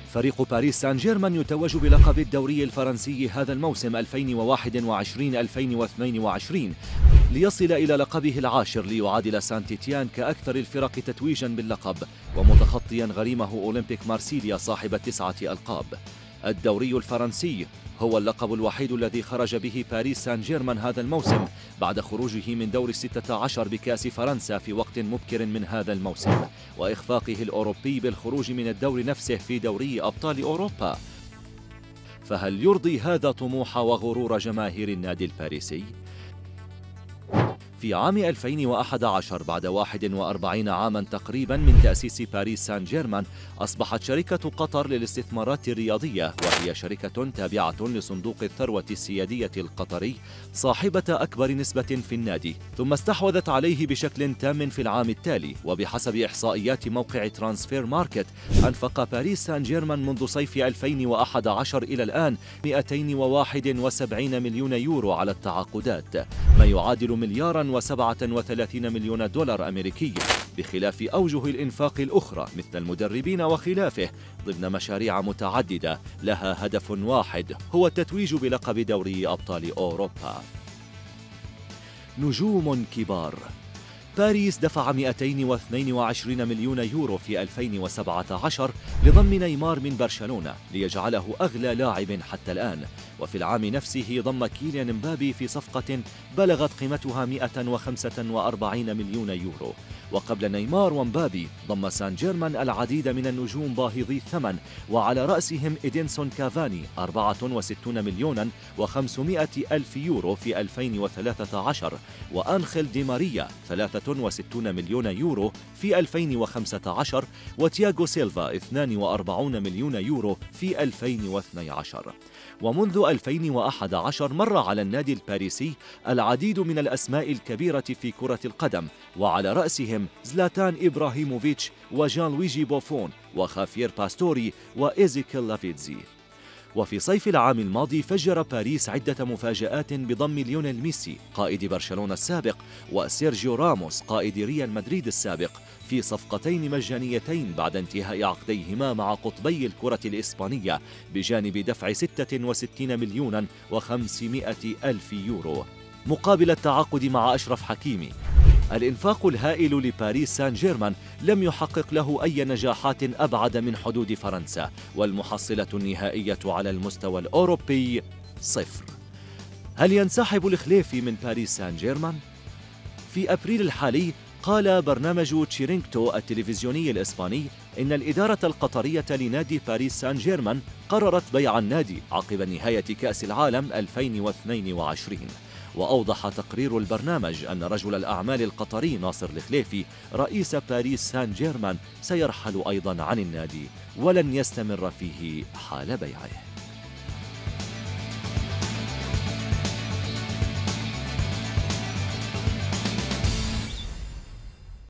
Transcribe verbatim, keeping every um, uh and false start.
فريق باريس سان جيرمان يتوج بلقب الدوري الفرنسي هذا الموسم ألفين وواحد وعشرين ألفين واثنين وعشرين ليصل إلى لقبه العاشر ليعادل سان تيتيان كأكثر الفرق تتويجا باللقب ومتخطيا غريمه أولمبيك مارسيليا صاحب التسعة ألقاب. الدوري الفرنسي هو اللقب الوحيد الذي خرج به باريس سان جيرمان هذا الموسم بعد خروجه من دور الستة عشر بكأس فرنسا في وقت مبكر من هذا الموسم وإخفاقه الأوروبي بالخروج من الدور نفسه في دوري أبطال أوروبا. فهل يرضي هذا طموح وغرور جماهير النادي الباريسي؟ في عام ألفين وأحد عشر بعد واحد وأربعين عاما تقريبا من تأسيس باريس سان جيرمان أصبحت شركة قطر للاستثمارات الرياضية وهي شركة تابعة لصندوق الثروة السيادية القطري صاحبة أكبر نسبة في النادي، ثم استحوذت عليه بشكل تام في العام التالي. وبحسب إحصائيات موقع ترانسفير ماركت أنفق باريس سان جيرمان منذ صيف ألفين وأحد عشر إلى الآن مئتين وواحد وسبعين مليون يورو على التعاقدات، ما يعادل مليارا وسبعة وثلاثين مليون دولار أمريكي، بخلاف أوجه الإنفاق الأخرى مثل المدربين وخلافه ضمن مشاريع متعددة لها هدف واحد هو التتويج بلقب دوري أبطال أوروبا. نجوم كبار. باريس دفع مئتين واثنين وعشرين مليون يورو في ألفين وسبعة عشر لضم نيمار من برشلونة ليجعله أغلى لاعب حتى الآن، وفي العام نفسه ضم كيليان مبابي في صفقة بلغت قيمتها مئة وخمسة وأربعين مليون يورو. وقبل نيمار ومبابي ضم سان جيرمان العديد من النجوم باهظي الثمن وعلى رأسهم إدينسون كافاني أربعة وستين مليونا وخمسمئة ألف يورو في ألفين وثلاثة عشر، وأنخيل دي ماريا ثلاثة وستين مليون يورو في ألفين وخمسة عشر، وتياغو سيلفا اثنين وأربعين مليون يورو في ألفين واثني عشر. ومنذ ألفين وأحد عشر مر على النادي الباريسي العديد من الأسماء الكبيرة في كرة القدم وعلى رأسهم زلاتان إبراهيموفيتش وجان لويجي بوفون وخافير باستوري وإيزيكيل لافيتزي. وفي صيف العام الماضي فجر باريس عدة مفاجآت بضم ليونيل ميسي قائد برشلونة السابق وسيرجيو راموس قائد ريال مدريد السابق في صفقتين مجانيتين بعد انتهاء عقديهما مع قطبي الكرة الإسبانية بجانب دفع ستة وستين مليونا وخمسمئة ألف يورو مقابل التعاقد مع أشرف حكيمي. الإنفاق الهائل لباريس سان جيرمان لم يحقق له أي نجاحات أبعد من حدود فرنسا، والمحصلة النهائية على المستوى الأوروبي صفر. هل ينسحب الخليفي من باريس سان جيرمان؟ في أبريل الحالي قال برنامج تشيرينغتو التلفزيوني الإسباني إن الإدارة القطرية لنادي باريس سان جيرمان قررت بيع النادي عقب نهاية كأس العالم ألفين واثنين وعشرين. وأوضح تقرير البرنامج أن رجل الأعمال القطري ناصر الخليفي رئيس باريس سان جيرمان سيرحل أيضا عن النادي ولن يستمر فيه حال بيعه.